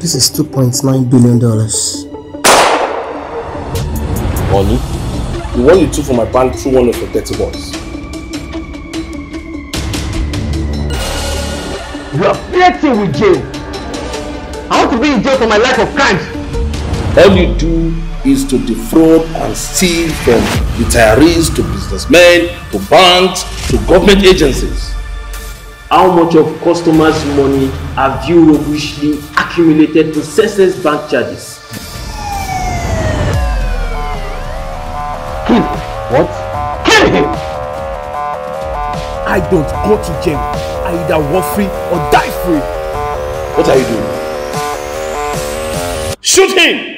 This is $2.9 billion. Money? The one you took from my bank through one of your dirty boys. You are flirting with jail. I want to be in jail for my life of crimes. All you do is to defraud and steal from retirees to businessmen, to banks, to government agencies. How much of customers' money have you roguishly accumulated in senseless bank charges? Kill him. What? Kill him! I don't go to jail. I either walk free or die free. What are you doing? Shoot him!